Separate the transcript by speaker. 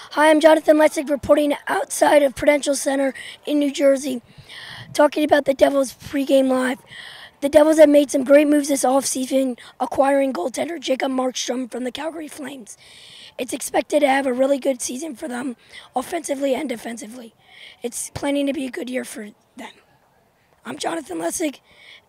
Speaker 1: Hi, I'm Jonathan Lessig reporting outside of Prudential Center in New Jersey, talking about the Devils pregame live. The Devils have made some great moves this offseason, acquiring goaltender Jacob Markstrom from the Calgary Flames. It's expected to have a really good season for them, offensively and defensively. It's planning to be a good year for them. I'm Jonathan Lessig,